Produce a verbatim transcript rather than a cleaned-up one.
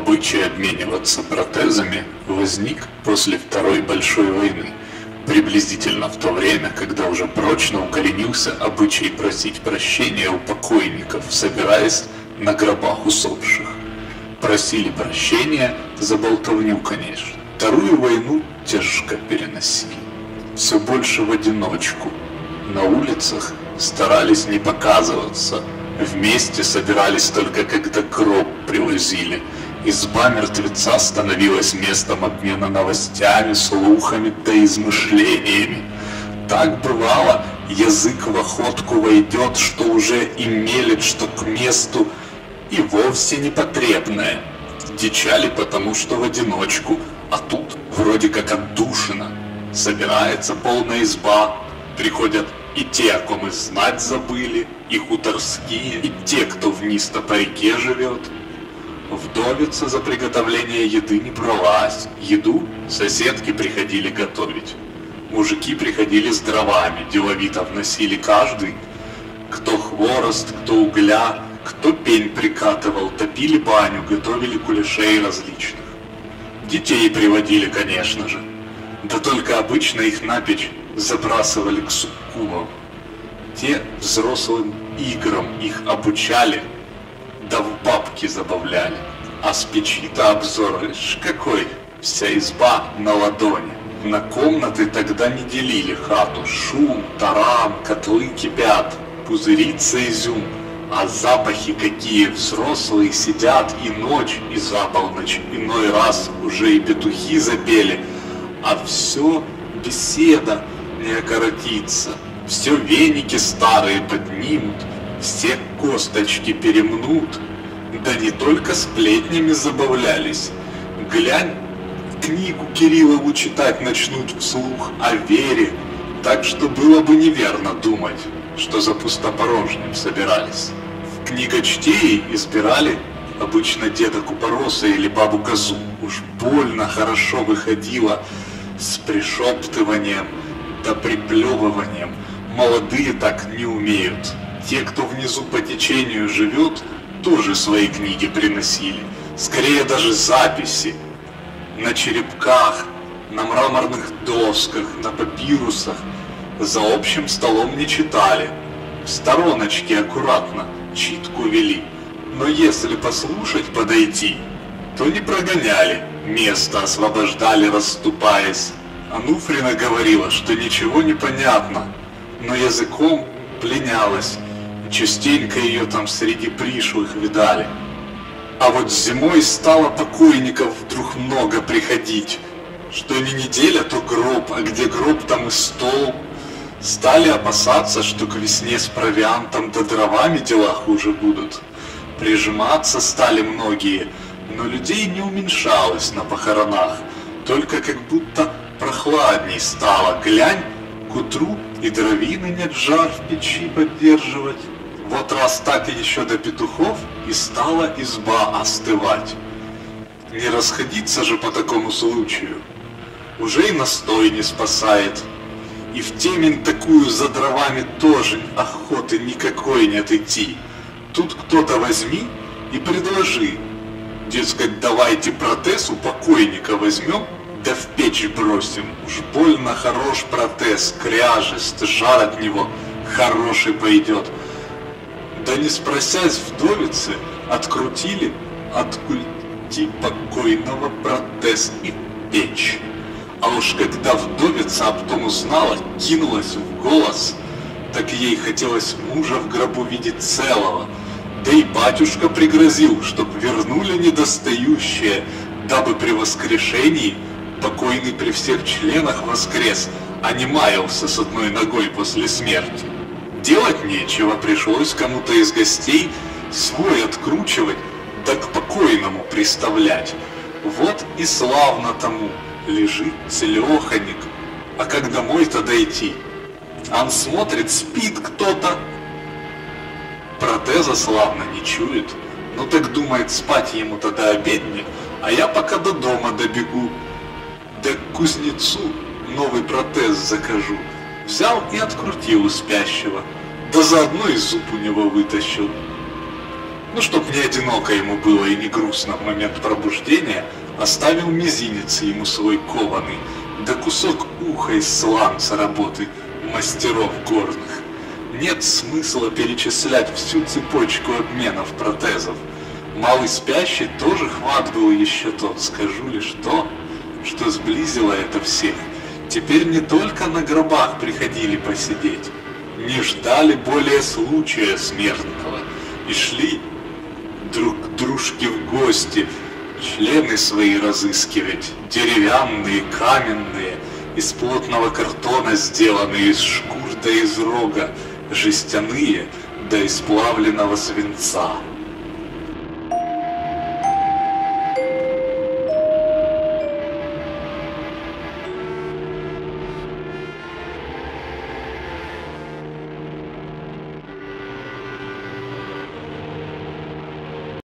Обычай обмениваться протезами возник после Второй большой войны, приблизительно в то время, когда уже прочно укоренился обычай просить прощения у покойников, собираясь на гробах усопших. Просили прощения за болтовню, конечно. Вторую войну тяжко переносили. Все больше в одиночку. На улицах старались не показываться. Вместе собирались только когда гроб привозили. Изба мертвеца становилась местом обмена новостями, слухами да измышлениями. Так бывало, язык в охотку войдет, что уже и мелет, что к месту, и вовсе непотребное. Дичали потому, что в одиночку, а тут вроде как отдушина. Собирается полная изба, приходят и те, о ком и знать забыли, и хуторские, и те, кто вниз-то по реке живет. Вдовица за приготовление еды не бралась. Еду соседки приходили готовить. Мужики приходили с дровами, деловито вносили каждый. Кто хворост, кто угля, кто пень прикатывал, топили баню, готовили кулешей различных. Детей приводили, конечно же. Да только обычно их на печь забрасывали к суккубам. Те взрослым играм их обучали, да в бабки забавляли. А с печи-то обзор, ишь какой, вся изба на ладони. На комнаты тогда не делили хату. Шум, таран, котлы кипят, пузырится изюм. А запахи какие, взрослые сидят и ночь, и за полночь. Иной раз уже и петухи запели. А все беседа не окоротится. Все веники старые поднимут, все косточки перемнут. Да не только сплетнями забавлялись. Глянь, книгу Кириллову читать начнут вслух о вере, так что было бы неверно думать, что за пустопорожним собирались. В книгочтеи избирали обычно деда Купороса или бабу Козу. Уж больно хорошо выходило с пришептыванием да приплевыванием. Молодые так не умеют. Те, кто внизу по течению живет, тоже свои книги приносили. Скорее даже записи. На черепках, на мраморных досках, на папирусах. За общим столом не читали. В стороночке аккуратно читку вели. Но если послушать, подойти, то не прогоняли. Место освобождали, расступаясь. Ануфрина говорила, что ничего не понятно, но языком пленялась. Частенько ее там среди пришлых видали. А вот зимой стало покойников вдруг много приходить. Что не неделя, то гроб, а где гроб, там и стол. Стали опасаться, что к весне с провиантом да дровами дела хуже будут. Прижиматься стали многие, но людей не уменьшалось на похоронах. Только как будто прохладней стало. Глянь, к утру и дровины нет жар в печи поддерживать. Вот раз так еще до петухов и стала изба остывать. Не расходиться же по такому случаю. Уже и настой не спасает. И в темень такую за дровами тоже охоты никакой нет идти. Тут кто-то возьми и предложи. Дескать, давайте протез у покойника возьмем, да в печь бросим. Уж больно хорош протез, кряжест, жар от него хороший пойдет. Да не спросясь вдовицы, открутили от культи покойного протез и печь. А уж когда вдовица об том узнала, кинулась в голос, так ей хотелось мужа в гробу видеть целого. Да и батюшка пригрозил, чтоб вернули недостающее, дабы при воскрешении покойный при всех членах воскрес, а не маялся с одной ногой после смерти. Делать нечего, пришлось кому-то из гостей свой откручивать, да к покойному приставлять. Вот и славно тому, лежит целеханик. А как домой-то дойти? Он смотрит, спит кто-то. Протеза славно не чует. Ну так думает, спать ему тогда обедни, а я пока до дома добегу. Да к кузнецу новый протез закажу. Взял и открутил у спящего, да заодно и зуб у него вытащил. Ну, чтоб не одиноко ему было и не грустно в момент пробуждения, оставил мизинец ему свой кованый, да кусок уха из сланца работы мастеров горных. Нет смысла перечислять всю цепочку обменов протезов. Малый спящий тоже хват был еще тот, скажу лишь то, что сблизило это всех. Теперь не только на гробах приходили посидеть, не ждали более случая смертного и шли друг к дружке в гости, члены свои разыскивать, деревянные, каменные, из плотного картона сделанные, из шкур да из рога, жестяные да из плавленного свинца.